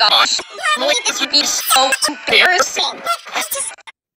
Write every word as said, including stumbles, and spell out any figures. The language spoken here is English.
gosh. Like, this would be so embarrassing. Let's just